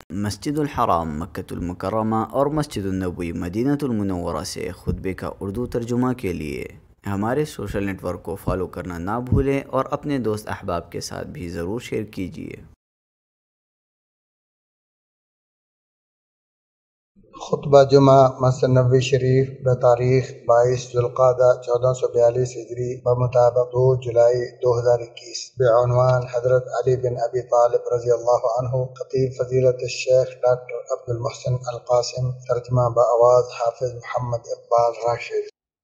مسجد الحرام مکۃ المکرمہ اور مسجد النبوی مدینہ المنورہ سے خطبے کا اردو ترجمہ کے لیے ہمارے سوشل نیٹ ورک کو فالو کرنا نہ بھولیں اور اپنے دوست احباب کے ساتھ بھی ضرور شیئر کیجیے۔ خطبہ جمعہ مسجد نبوی شریف بتاریخ 22 ذوالقعدہ 1442 ہجری بمطابق 2 جولائی 2021 بعنوان حضرت علی بن ابی طالب رضی اللہ عنہ خطیب فضیلت الشیخ ڈاکٹر عبد المحسن القاسم ترجمہ بآواز حافظ محمد اقبال راشد۔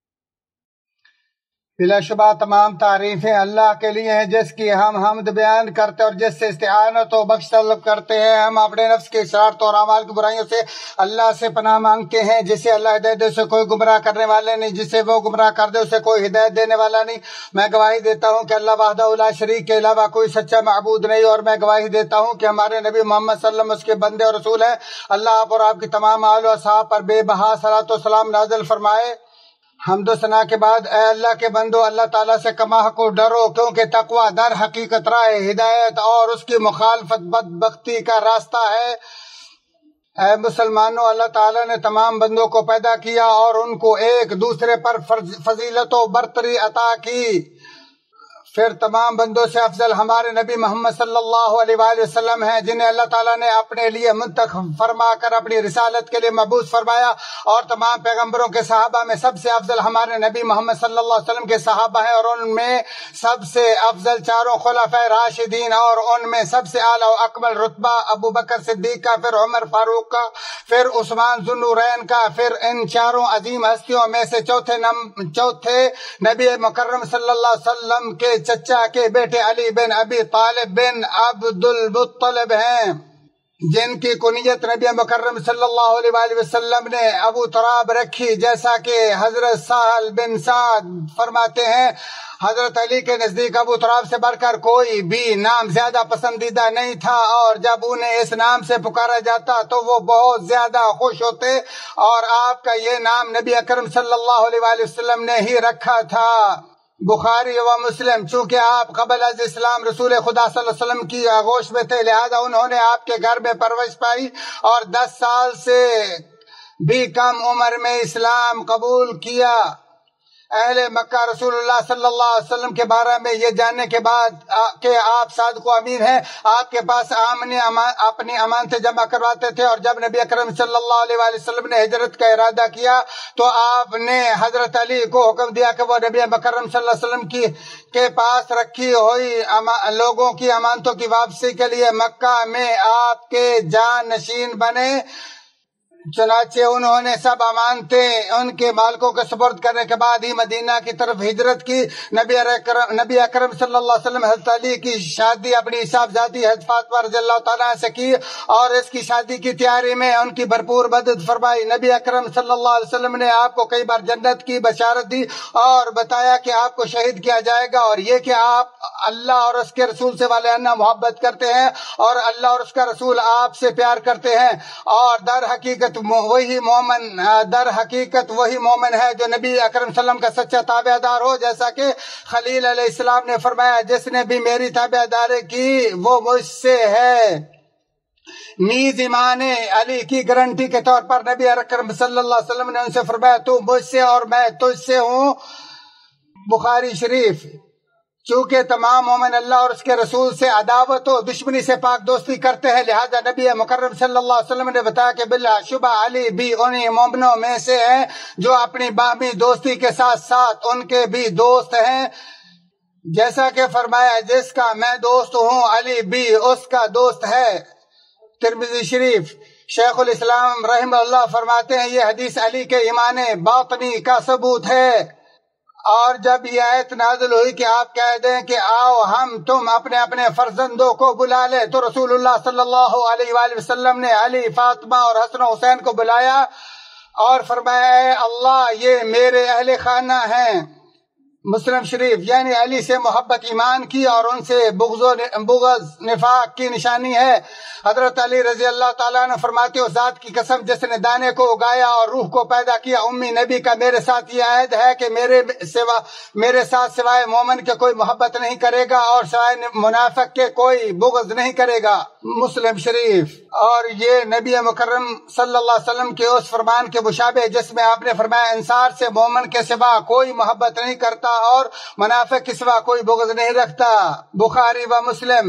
بلا شبہ تمام تعریفیں اللہ کے لیے ہیں جس کی ہم حمد بیان کرتے اور جس سے استعانت و بخش طلب کرتے ہیں۔ ہم اپنے نفس کی اشرارات اور اعمال کی برائیوں سے اللہ سے پناہ مانگتے ہیں۔ جسے اللہ ہدایت دے اسے کوئی گمراہ کرنے والے نہیں، جسے وہ گمراہ کر دے اسے کوئی ہدایت دینے والا نہیں۔ میں گواہی دیتا ہوں کہ اللہ وحدہ لا شریک کے علاوہ کوئی سچا معبود نہیں، اور میں گواہی دیتا ہوں کہ ہمارے نبی محمد صلی اللہ علیہ وسلم اس کے بندے اور رسول ہیں۔ اللہ آپ اور آپ کی تمام آل و اصحاب پر بے بہا صلاۃ و سلام نازل فرمائے۔ حمد و ثنا کے بعد اے اللہ کے بندو، اللہ تعالیٰ سے کما حق ڈرو، کیونکہ تقوی در حقیقت راہ ہدایت اور اس کی مخالفت بدبختی کا راستہ ہے۔ اے مسلمانوں، اللہ تعالیٰ نے تمام بندوں کو پیدا کیا اور ان کو ایک دوسرے پر فضیلت و برتری عطا کی۔ پھر تمام بندوں سے افضل ہمارے نبی محمد صلی اللہ علیہ وآلہ وسلم ہیں، جنہیں اللہ تعالیٰ نے اپنے لیے منتخب فرما کر اپنی رسالت کے لیے مبعوث فرمایا، اور تمام پیغمبروں کے صحابہ میں سب سے افضل ہمارے نبی محمد صلی اللہ علیہ وسلم کے صحابہ ہیں، اور ان میں سب سے افضل چاروں خلفائے راشدین، اور ان میں سب سے اعلیٰ و اکمل رتبہ ابو بکر صدیق کا، پھر عمر فاروق کا، پھر عثمان ذو النورین کا، پھر ان چاروں عظیم ہستیوں میں سے چوتھے نبی مکرم صلی اللہ علیہ وسلم کے چچا کے بیٹے علی بن ابی طالب بن عبد المطلب ہیں، جن کی کنیت نبی مکرم صلی اللہ علیہ وآلہ وسلم نے ابو تراب رکھی، جیسا کہ حضرت سہل بن سعد فرماتے ہیں حضرت علی کے نزدیک ابو تراب سے بڑھ کر کوئی بھی نام زیادہ پسندیدہ نہیں تھا، اور جب انہیں اس نام سے پکارا جاتا تو وہ بہت زیادہ خوش ہوتے، اور آپ کا یہ نام نبی اکرم صلی اللہ علیہ وآلہ وسلم نے ہی رکھا تھا۔ بخاری و مسلم، چونکہ آپ قبل از اسلام رسول خدا صلی اللہ علیہ وسلم کی آغوش میں تھے، لہذا انہوں نے آپ کے گھر میں پرورش پائی، اور 10 سال سے بھی کم عمر میں اسلام قبول کیا۔ اہل مکہ رسول اللہ صلی اللہ علیہ وسلم کے بارے میں یہ جاننے کے بعد کہ آپ صادق و امین ہیں، آپ کے پاس اپنی امانتیں جمع کرواتے تھے، اور جب نبی اکرم صلی اللہ علیہ وآلہ وسلم نے ہجرت کا ارادہ کیا تو آپ نے حضرت علی کو حکم دیا کہ وہ نبی مکرم صلی اللہ علیہ وسلم کے پاس رکھی ہوئی لوگوں کی امانتوں کی واپسی کے لیے مکہ میں آپ کے جانشین بنے۔ چنانچہ انہوں نے سب امانتیں ان کے مالکوں کے سپرد کرنے کے بعد ہی مدینہ کی طرف ہجرت کی۔ نبی اکرم صلی اللہ علیہ وسلم حضرت علی کی شادی اپنی صاحبزادی حضرت فاطمہ رضی اللہ تعالیٰ سے کی، اور اس کی شادی کی تیاری میں ان کی بھرپور مدد فرمائی۔ نبی اکرم صلی اللہ علیہ وسلم نے آپ کو کئی بار جنت کی بشارت دی اور بتایا کہ آپ کو شہید کیا جائے گا، اور یہ کہ آپ اللہ اور اس کے رسول سے والہانہ محبت کرتے ہیں، اور اللہ اور اس کا رسول آپ سے پیار کرتے ہیں، اور در حقیقت وہی مومن ہے جو نبی اکرم صلی اللہ علیہ وسلم کا سچا تابع دار ہو، جیسا کہ خلیل علیہ السلام نے فرمایا جس نے بھی میری تابع داری کی وہ مجھ سے ہے۔ نیز ایمان علی کی گارنٹی کے طور پر نبی اکرم صلی اللہ علیہ وسلم نے ان سے فرمایا تو مجھ سے اور میں تجھ سے ہوں۔ بخاری شریف۔ چونکہ تمام مومن اللہ اور اس کے رسول سے عداوت و دشمنی سے پاک دوستی کرتے ہیں، لہذا نبی مکرم صلی اللہ علیہ وسلم نے بتایا کہ بلا شبہ علی بھی انہی مومنوں میں سے ہیں جو اپنی باہمی دوستی کے ساتھ ساتھ ان کے بھی دوست ہیں، جیسا کہ فرمایا جس کا میں دوست ہوں علی بھی اس کا دوست ہے۔ ترمذی شریف۔ شیخ الاسلام رحمہ اللہ فرماتے ہیں یہ حدیث علی کے ایمان باطنی کا ثبوت ہے، اور جب یہ آیت نازل ہوئی کہ آپ کہہ دیں کہ آؤ ہم تم اپنے اپنے فرزندوں کو بلا لیں، تو رسول اللہ صلی اللہ علیہ وآلہ وسلم نے علی، فاطمہ اور حسن و حسین کو بلایا اور فرمایا اے اللہ یہ میرے اہل خانہ ہیں، مسلم شریف یعنی علی سے محبت ایمان کی اور ان سے بغض نفاق کی نشانی ہے۔ حضرت علی رضی اللہ تعالیٰ عنہ فرماتے ہو ذات کی قسم جس نے دانے کو اگایا اور روح کو پیدا کیا، امی نبی کا میرے ساتھ یہ عہد ہے کہ میرے ساتھ سوائے مومن کے کوئی محبت نہیں کرے گا اور سوائے منافق کے کوئی بغض نہیں کرے گا۔ مسلم شریف۔ اور یہ نبی مکرم صلی اللہ علیہ وسلم کے اس فرمان کے مشابہ جس میں آپ نے فرمایا انصار سے مومن کے سوا کوئی محبت نہیں کرتا اور منافق کے سوا کوئی بغض نہیں رکھتا۔ بخاری و مسلم۔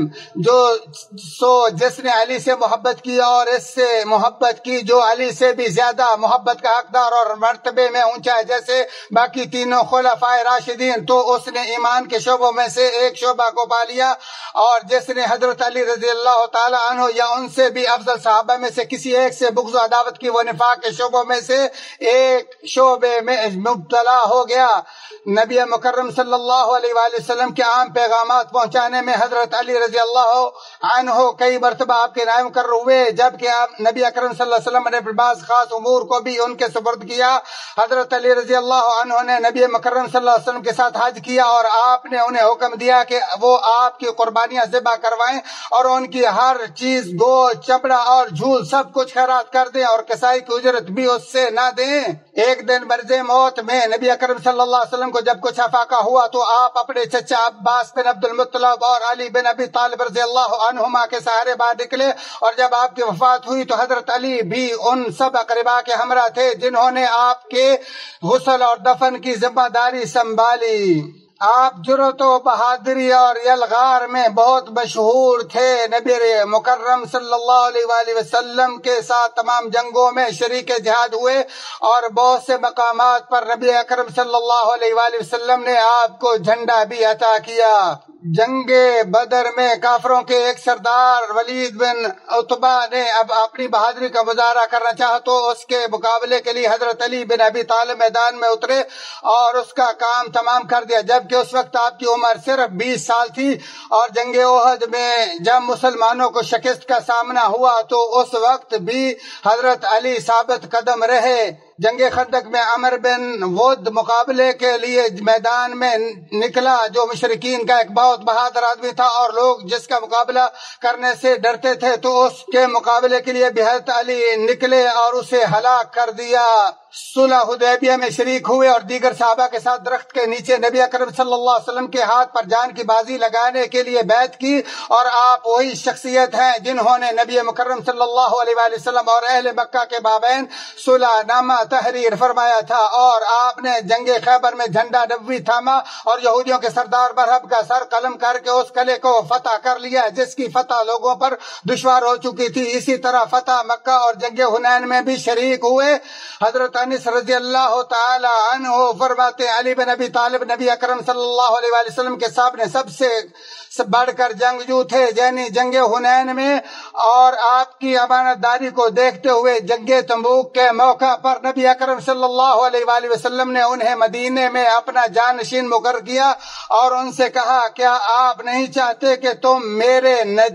جس نے علی سے محبت کی اور اس سے محبت کی جو علی سے بھی زیادہ محبت کا حقدار اور مرتبے میں اونچا ہے جیسے باقی تینوں خلفائے راشدین، تو اس نے ایمان کے شعبوں میں سے ایک شعبہ کو پا لیا، اور جس نے حضرت علی رضی اللہ تعالی عنہ یا ان سے بھی افضل صحابہ میں سے کسی ایک سے بغض و عداوت کی، وہ نفاق کے شعبوں میں سے ایک شعبے میں مبتلا ہو گیا۔ نبی مکرم صلی اللہ علیہ وآلہ وسلم کے عام پیغامات پہنچانے میں حضرت علی رضی اللہ عنہ کئی مرتبہ آپ کے نائب مقرر ہوئے، جبکہ نبی اکرم صلی اللہ علیہ وسلم نے بعض خاص امور کو بھی ان کے سپرد کیا۔ حضرت علی رضی اللہ عنہ نے نبی مکرم صلی اللہ علیہ وسلم کے ساتھ حج کیا اور آپ نے انہیں حکم دیا کہ وہ آپ کی قربانیاں ذبح کروائیں اور ان کی ہر چیز گوشت، چمڑا اور جھول سب کچھ خیرات کر دیں اور کسائی کی اجرت بھی اس سے نہ دیں۔ ایک دن مرض موت میں نبی اکرم صلی اللہ علیہ وسلم کو جب کچھ افاقہ ہوا تو آپ اپنے چچا عباس بن عبد المطلب اور علی بن ابی طالب رضی اللہ عنہما کے سہارے باہر نکلے، اور جب آپ کی وفات ہوئی تو حضرت علی بھی ان سب اقربا کے ہمراہ تھے جنہوں نے آپ کے غسل اور دفن کی ذمہ داری سنبھالی۔ آپ جرأت و بہادری اور یلغار میں بہت مشہور تھے۔ نبی مکرم صلی اللہ علیہ وآلہ وسلم کے ساتھ تمام جنگوں میں شریک جہاد ہوئے اور بہت سے مقامات پر نبی اکرم صلی اللہ علیہ وآلہ وسلم نے آپ کو جھنڈا بھی عطا کیا۔ جنگ بدر میں کافروں کے ایک سردار ولید بن عتبہ نے اب اپنی بہادری کا مظاہرہ کرنا چاہا تو اس کے مقابلے کے لیے حضرت علی بن ابی طالب میدان میں اترے اور اس کا کام تمام کر دیا، جبکہ اس وقت آپ کی عمر صرف 20 سال تھی۔ اور جنگ احد میں جب مسلمانوں کو شکست کا سامنا ہوا تو اس وقت بھی حضرت علی ثابت قدم رہے۔ جنگ خندق میں عمر بن ود مقابلے کے لیے میدان میں نکلا جو مشرکین کا ایک بہت بہادر آدمی تھا اور لوگ جس کا مقابلہ کرنے سے ڈرتے تھے، تو اس کے مقابلے کے لیے بھی حضرت علی نکلے اور اسے ہلاک کر دیا۔ صلح حدیبیہ میں شریک ہوئے اور دیگر صحابہ کے ساتھ درخت کے نیچے نبی اکرم صلی اللہ علیہ وسلم کے ہاتھ پر جان کی بازی لگانے کے لیے بیعت کی، اور آپ وہی شخصیت ہیں جنہوں نے نبی مکرم صلی اللہ علیہ وآلہ وسلم اور اہل مکہ کے مابین صلح نامہ تحریر فرمایا تھا، اور آپ نے جنگ خیبر میں جھنڈا نبوی تھاما اور یہودیوں کے سردار مرہب کا سر قلم کر کے اس قلعے کو فتح کر لیا جس کی فتح لوگوں پر دشوار ہو چکی تھی۔ اسی طرح فتح مکہ اور جنگ حنین میں بھی شریک ہوئے۔ حضرت انس رضی اللہ تعالی عنہ فرماتے علی بن ابی طالب نبی اکرم صلی اللہ علیہ وآلہ وسلم کے سامنے سب سے بڑھ کر جنگجو تھے، یعنی جنگ حنین میں، اور آپ کی امانت داری کو دیکھتے ہوئے جنگ تبوک کے موقع پر نبی اکرم صلی اللہ علیہ وآلہ وسلم نے انہیں مدینے میں اپنا جانشین مقرر کیا اور ان سے کہا کیا آپ نہیں چاہتے کہ تم میرے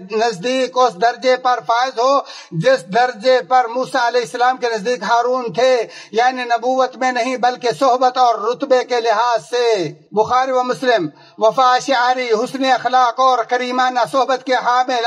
نزدیک اس درجے پر فائز ہو جس درجے پر موسیٰ علیہ السلام کے نزدیک ہارون تھے، یعنی نبوت میں نہیں بلکہ صحبت اور رتبے کے لحاظ سے۔ بخاری و مسلم۔ وفا شعری، حسن اخلاق اور کریمانہ صحبت کے حامل،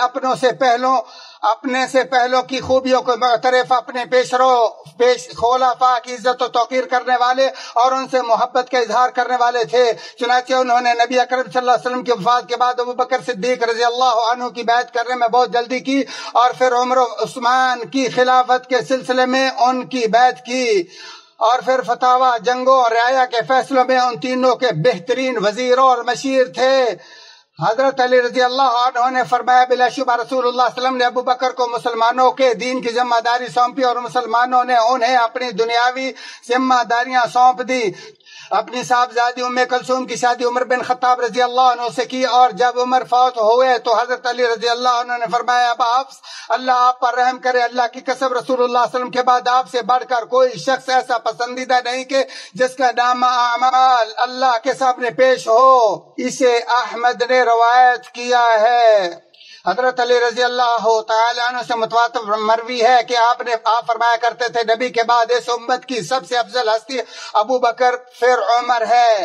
اپنے سے پہلوں کی خوبیوں کو معترف، اپنے پیش خلفاء کی عزت و توقیر کرنے والے اور ان سے محبت کا اظہار کرنے والے تھے۔ چنانچہ انہوں نے نبی اکرم صلی اللہ علیہ وسلم کی وفات کے بعد ابوبکر صدیق رضی اللہ عنہ کی بیعت کرنے میں بہت جلدی کی اور پھر عمر و عثمان کی خلافت کے سلسلے میں ان کی بیعت کی، اور پھر فتاوی، جنگوں اور رعایا کے فیصلوں میں ان تینوں کے بہترین وزیر اور مشیر تھے۔ حضرت علی رضی اللہ عنہ نے فرمایا بلا شبہ رسول اللہ صلی اللہ علیہ وسلم نے ابو بکر کو مسلمانوں کے دین کی ذمہ داری سونپی اور مسلمانوں نے انہیں اپنی دنیاوی ذمہ داریاں سونپ دی۔ اپنی صاحبزادی ام کلثوم کی شادی عمر بن خطاب رضی اللہ عنہ سے کی، اور جب عمر فوت ہوئے تو حضرت علی رضی اللہ عنہ نے فرمایا ابا حفص اللہ آپ پر رحم کرے، اللہ کی قسم رسول اللہ صلی اللہ علیہ وسلم کے بعد آپ سے بڑھ کر کوئی شخص ایسا پسندیدہ نہیں کہ جس کا نام اعمال اللہ کے سامنے پیش ہو۔ اسے احمد نے روایت کیا ہے۔ حضرت علی رضی اللہ تعالی عنہ سے متواتر مروی ہے کہ آپ فرمایا کرتے تھے نبی کے بعد اس امت کی سب سے افضل ہستی ابو بکر پھر عمر ہے،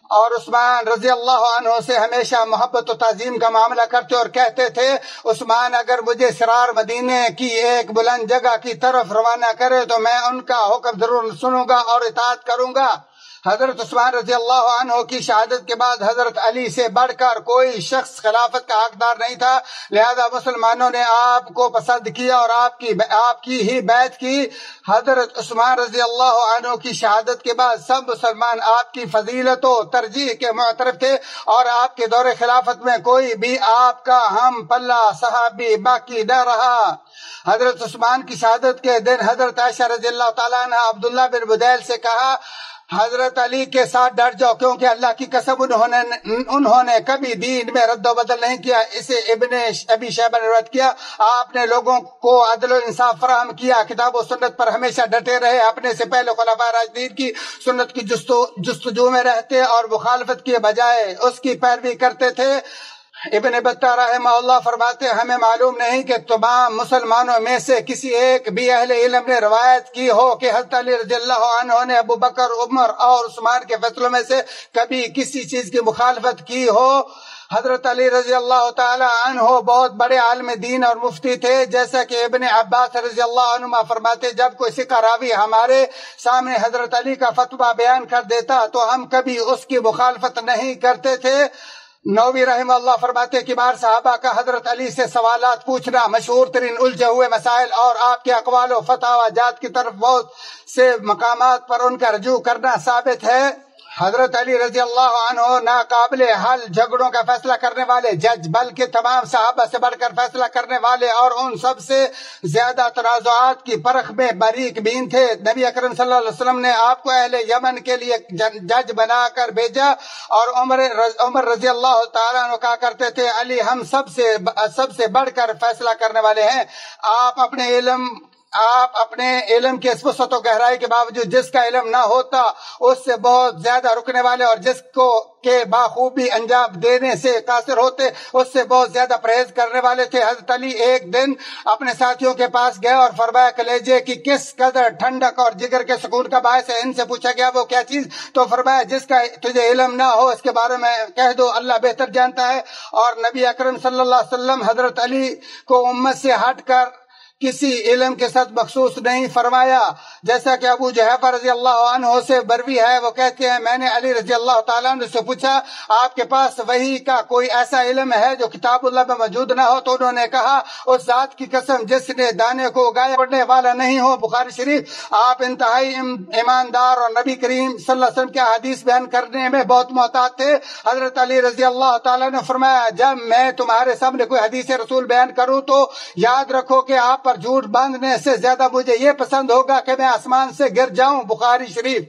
اور عثمان رضی اللہ عنہ سے ہمیشہ محبت و تعظیم کا معاملہ کرتے اور کہتے تھے عثمان اگر مجھے سرار مدینے کی ایک بلند جگہ کی طرف روانہ کرے تو میں ان کا حکم ضرور سنوں گا اور اطاعت کروں گا۔ حضرت عثمان رضی اللہ عنہ کی شہادت کے بعد حضرت علی سے بڑھ کر کوئی شخص خلافت کا حقدار نہیں تھا، لہذا مسلمانوں نے آپ کو پسند کیا اور آپ کی ہی بیعت کی۔ حضرت عثمان رضی اللہ عنہ کی شہادت کے بعد سب مسلمان آپ کی فضیلت و ترجیح کے معترف تھے اور آپ کے دور خلافت میں کوئی بھی آپ کا ہم پلہ صحابی باقی نہ رہا۔ حضرت عثمان کی شہادت کے دن حضرت عائشہ رضی اللہ تعالیٰ عنہ عبداللہ بن بدیل سے کہا حضرت علی کے ساتھ ڈٹ جاؤ، کیونکہ اللہ کی قسم انہوں نے کبھی دین میں رد و بدل نہیں کیا۔ اسے ابن ابی شیبہ نے روایت کیا، آپ نے لوگوں کو عدل و انصاف فراہم کیا، کتاب و سنت پر ہمیشہ ڈٹے رہے، اپنے سے پہلے خلفائے راشدین کی سنت کی جستجو میں رہتے اور مخالفت کے بجائے اس کی پیروی کرتے تھے۔ ابن بطہ رحمہ اللہ فرماتے ہمیں معلوم نہیں کہ تمام مسلمانوں میں سے کسی ایک بھی اہل علم نے روایت کی ہو کہ حضرت علی رضی اللہ عنہ نے ابو بکر، عمر اور عثمان کے فیصلوں میں سے کبھی کسی چیز کی مخالفت کی ہو۔ حضرت علی رضی اللہ تعالی عنہ بہت بڑے عالم دین اور مفتی تھے، جیسا کہ ابن عباس رضی اللہ عنہ فرماتے جب کوئی ثقہ راوی ہمارے سامنے حضرت علی کا فتویٰ بیان کر دیتا تو ہم کبھی اس کی مخالفت نہیں کرتے تھے۔ نووی رحمہ اللہ فرماتے کبار صحابہ کا حضرت علی سے سوالات پوچھنا، مشہور ترین الجھے ہوئے مسائل اور آپ کے اقوال و فتاوی جات کی طرف بہت سے مقامات پر ان کا رجوع کرنا ثابت ہے۔ حضرت علی رضی اللہ عنہ ناقابل حل جھگڑوں کا فیصلہ کرنے والے جج، بلکہ تمام صحابہ سے بڑھ کر فیصلہ کرنے والے اور ان سب سے زیادہ تنازعات کی پرکھ میں باریک بین تھے۔ نبی اکرم صلی اللہ علیہ وسلم نے آپ کو اہل یمن کے لیے جج بنا کر بھیجا اور عمر رضی اللہ تعالیٰ عنہ کہا کرتے تھے علی ہم سب سے بڑھ کر فیصلہ کرنے والے ہیں۔ آپ اپنے علم کے وسعت و گہرائی کے باوجود جس کا علم نہ ہوتا اس سے بہت زیادہ رکنے والے اور جس کو کے بخوبی انجام دینے سے قاصر ہوتے اس سے بہت زیادہ پرہیز کرنے والے تھے۔ حضرت علی ایک دن اپنے ساتھیوں کے پاس گئے اور فرمایا کلیجے کی کس قدر ٹھنڈک اور جگر کے سکون کا باعث ہے۔ ان سے پوچھا گیا وہ کیا چیز؟ تو فرمایا جس کا تجھے علم نہ ہو اس کے بارے میں کہہ دو، اللہ بہتر جانتا ہے۔ اور نبی اکرم صلی اللہ علیہ وسلم حضرت علی کو امت سے ہٹ کر کسی علم کے ساتھ مخصوص نہیں فرمایا، جیسا کہ ابو جحیفہ رضی اللہ عنہ سے بروی ہے، وہ کہتے ہیں میں نے علی رضی اللہ تعالیٰ عنہ سے پوچھا آپ کے پاس وحی کا کوئی ایسا علم ہے جو کتاب اللہ میں موجود نہ ہو؟ تو انہوں نے کہا اس ذات کی قسم جس نے دانے کو اگایا پڑنے والا نہیں ہو۔ بخاری شریف۔ آپ انتہائی ایماندار اور نبی کریم صلی اللہ علیہ وسلم کے حدیث بیان کرنے میں بہت محتاط تھے۔ حضرت علی رضی اللہ تعالیٰ نے فرمایا جب میں تمہارے سامنے کوئی حدیث رسول بیان کروں تو یاد رکھو کہ آپ پر جھوٹ باندھنے سے زیادہ مجھے یہ پسند ہوگا کہ میں آسمان سے گر جاؤں۔ بخاری شریف۔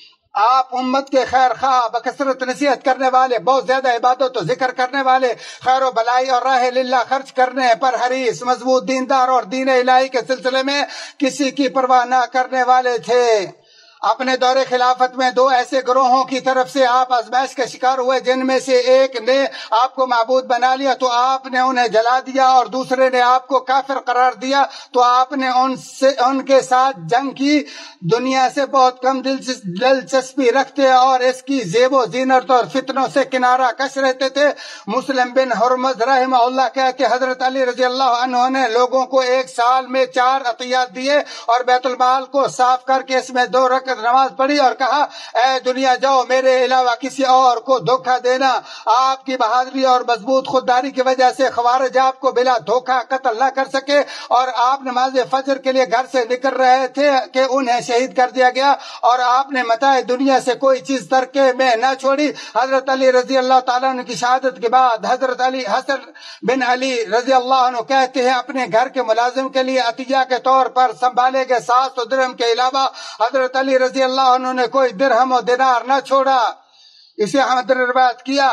آپ امت کے خیر خواہ، بکثرت نصیحت کرنے والے، بہت زیادہ عبادت و ذکر کرنے والے، خیر و بلائی اور راہ للہ خرچ کرنے پر حریص، مضبوط دیندار اور دین الہی کے سلسلے میں کسی کی پرواہ نہ کرنے والے تھے۔ اپنے دور خلافت میں دو ایسے گروہوں کی طرف سے آپ آزمائش کا شکار ہوئے، جن میں سے ایک نے آپ کو معبود بنا لیا تو آپ نے انہیں جلا دیا اور دوسرے نے آپ کو کافر قرار دیا تو آپ نے ان کے ساتھ جنگ کی۔ دنیا سے بہت کم دلچسپی رکھتے اور اس کی زیب و زینت اور فتنوں سے کنارہ کش رہتے تھے۔ مسلم بن حرمز رحمہ اللہ کہتے حضرت علی رضی اللہ عنہ نے لوگوں کو ایک سال میں 4 عطیات دیے اور بیت المال کو صاف کر کے اس میں 2 رکعت نماز پڑھی اور کہا اے دنیا جاؤ میرے علاوہ کسی اور کو دھوکہ دینا۔ آپ کی بہادری اور مضبوط خودداری کی وجہ سے خوارج آپ کو بلا دھوکہ قتل نہ کر سکے اور آپ نماز فجر کے لیے گھر سے نکل رہے تھے کہ انہیں شہید کر دیا گیا اور آپ نے متاع دنیا سے کوئی چیز ترکے میں نہ چھوڑی۔ حضرت علی رضی اللہ تعالیٰ عنہ کی شہادت کے بعد حضرت حسن بن علی رضی اللہ عنہ کہتے ہیں اپنے گھر کے ملازم کے لیے عطیہ کے طور پر سنبھالے گئے 700 درہم کے علاوہ حضرت علی رضی اللہ عنہ نے کوئی درہم و دینار نہ چھوڑا۔ اسے احمد نے روایت کیا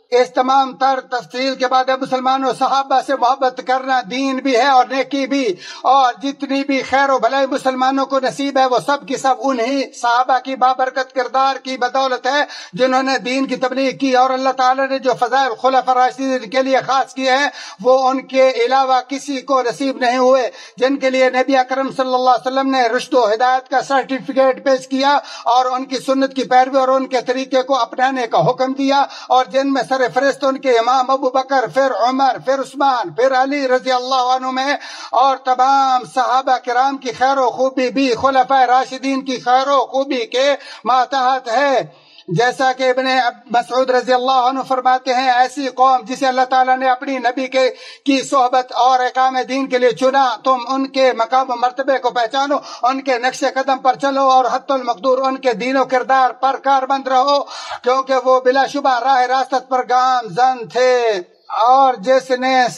اس تمام تر تفصیل کے بعد مسلمانوں صحابہ سے محبت کرنا دین بھی ہے اور نیکی بھی، اور جتنی بھی خیر و بھلائی مسلمانوں کو نصیب ہے وہ سب کی سب انہی صحابہ کی بابرکت کردار کی بدولت ہے جنہوں نے دین کی تبلیغ کی، اور اللہ تعالیٰ نے جو فضائل خلفاء راشدین کے لیے خاص کیے ہیں وہ ان کے علاوہ کسی کو نصیب نہیں ہوئے، جن کے لیے نبی اکرم صلی اللہ علیہ وسلم نے رشد و ہدایت کا سرٹیفکیٹ پیش کیا اور ان کی سنت کی پیروی اور ان کے طریقے کو اپنانے کا حکم دیا، اور جن میں سر فہرست ان کے امام ابو بکر، پھر عمر، پھر عثمان، پھر علی رضی اللہ عنہ میں، اور تمام صحابہ کرام کی خیر و خوبی بھی خلفاء راشدین کی خیر و خوبی کے ماتحت ہے۔ جیسا کہ ابن مسعود رضی اللہ عنہ فرماتے ہیں، ایسی قوم جسے اللہ تعالیٰ نے اپنی نبی کی صحبت اور اقامہ دین کے لیے چنا، تم ان کے مقام و مرتبے کو پہچانو، ان کے نقش قدم پر چلو اور حتی المقدور ان کے دین و کردار پر کاربند رہو، کیونکہ وہ بلا شبہ راہ راست پر گامزن تھے۔ اور جس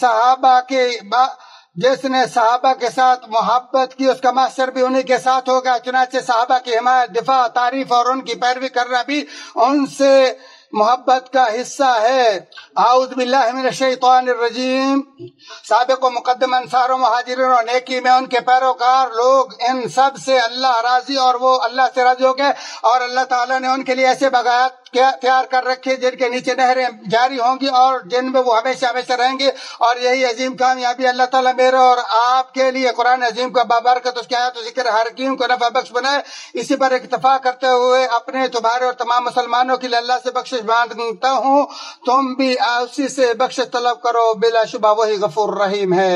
نے صحابہ کے ساتھ محبت کی اس کا محشر بھی انہی کے ساتھ ہوگا، چنانچہ صحابہ کی حمایت، دفاع، تعریف اور ان کی پیروی کرنا بھی ان سے محبت کا حصہ ہے۔ اعوذ باللہ من الشیطان الرجیم۔ سابق و مقدم انصار و مہاجرین اور نیکی میں ان کے پیروکار لوگ، ان سب سے اللہ راضی اور وہ اللہ سے راضی ہو گئے، اور اللہ تعالیٰ نے ان کے لیے ایسے بغاوت تیار کر رکھے جن کے نیچے نہریں جاری ہوں گی اور جن میں وہ ہمیشہ ہمیشہ رہیں گے، اور یہی عظیم کامیابی اللہ تعالیٰ میرے اور آپ کے لیے قرآن عظیم کا بابرکت اس کی آیات و ذکر ہر حکیم کو نفع بخش بنائے۔ اسی پر اکتفا کرتے ہوئے اپنے، تمہارے اور تمام مسلمانوں کے لیے اللہ سے بخشش مانگتا ہوں، تم بھی اسی سے بخشش طلب کرو، بلا شبہ وہی غفور رحیم ہے۔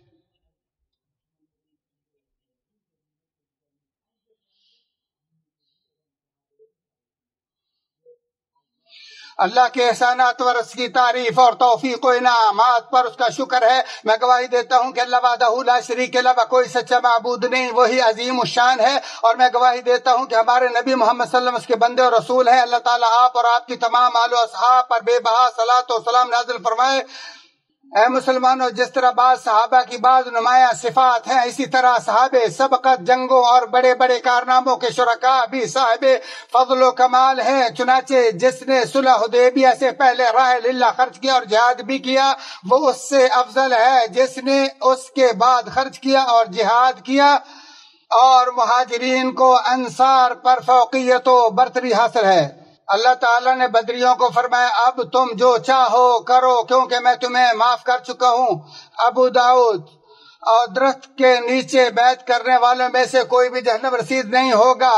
اللہ کے احسانات و رزق کی تعریف اور توفیق و انعامات پر اس کا شکر ہے۔ میں گواہی دیتا ہوں کہ اللہ وحدہ لا شریک لہ کوئی سچا معبود نہیں، وہی عظیم الشان ہے، اور میں گواہی دیتا ہوں کہ ہمارے نبی محمد صلی اللہ علیہ وسلم اس کے بندے اور رسول ہیں۔ اللہ تعالیٰ آپ اور آپ کی تمام آل و اصحاب پر بے بہا صلاۃ و سلام نازل فرمائے۔ اے مسلمانوں، جس طرح بعض صحابہ کی بعض نمایاں صفات ہیں، اسی طرح صحابہ سبقت، جنگوں اور بڑے بڑے کارناموں کے شرکاء بھی صاحب فضل و کمال ہیں۔ چنانچہ جس نے صلح حدیبیہ سے پہلے راہ للہ خرچ کیا اور جہاد بھی کیا، وہ اس سے افضل ہے جس نے اس کے بعد خرچ کیا اور جہاد کیا، اور مہاجرین کو انصار پر فوقیت و برتری حاصل ہے۔ اللہ تعالیٰ نے بدریوں کو فرمایا، اب تم جو چاہو کرو کیونکہ میں تمہیں معاف کر چکا ہوں۔ ابو داؤد۔ اور درخت کے نیچے بیعت کرنے والوں میں سے کوئی بھی جہنم رسید نہیں ہوگا،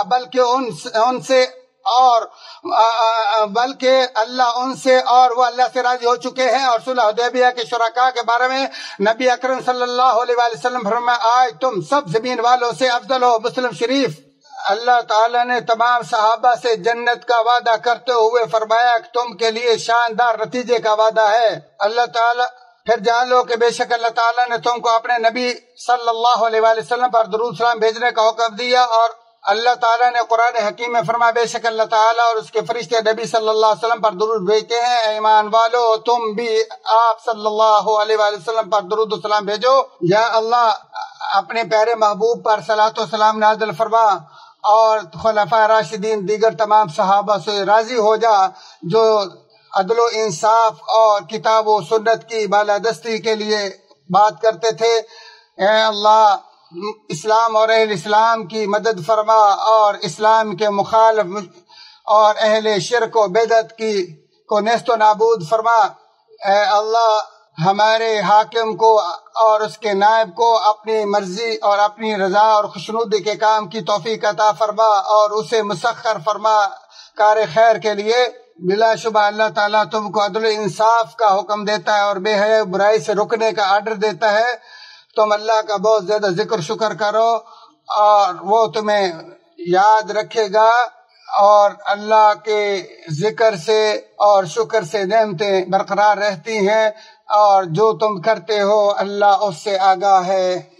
بلکہ اللہ ان سے اور وہ اللہ سے راضی ہو چکے ہیں۔ اور صلح حدیبیہ کے شرکاء کے بارے میں نبی اکرم صلی اللہ علیہ وسلم فرمایا، آج تم سب زمین والوں سے افضل ہو۔ مسلم شریف۔ اللہ تعالیٰ نے تمام صحابہ سے جنت کا وعدہ کرتے ہوئے فرمایا کہ تم کے لیے شاندار نتیجے کا وعدہ ہے۔ اللہ تعالیٰ پھر جان لو کہ بے شک اللہ تعالیٰ نے تم کو اپنے نبی صلی اللہ علیہ وسلم پر درود سلام بھیجنے کا حکم دیا، اور اللہ تعالیٰ نے قرآن حکیم میں فرمایا، بے شک اللہ تعالیٰ اور اس کے فرشتے نبی صلی اللہ علیہ وسلم پر درود بھیجتے ہیں۔ اے ایمان والو، تم بھی آپ صلی اللہ علیہ وسلم پر درود و سلام بھیجو۔ یا اللہ اپنے پیارے محبوب پر صلاۃ و سلام نازل فرما، اور خلفاء راشدین دیگر تمام صحابہ سے راضی ہو جا جو عدل و انصاف اور کتاب و سنت کی بالادستی کے لیے بات کرتے تھے۔ اے اللہ اسلام اور اہل اسلام کی مدد فرما، اور اسلام کے مخالف اور اہل شرک و بدعت کو نیست و نابود فرما۔ اے اللہ ہمارے حاکم کو اور اس کے نائب کو اپنی مرضی اور اپنی رضا اور خوشنودی کے کام کی توفیق عطا فرما، اور اسے مسخر فرما کار خیر کے لیے۔ بلا شبہ اللہ تعالیٰ تم کو عدل و انصاف کا حکم دیتا ہے اور بے حیا برائی سے رکنے کا آرڈر دیتا ہے۔ تم اللہ کا بہت زیادہ ذکر شکر کرو اور وہ تمہیں یاد رکھے گا، اور اللہ کے ذکر سے اور شکر سے نعمتیں برقرار رہتی ہیں، اور جو تم کرتے ہو اللہ اس سے آگاہ ہے۔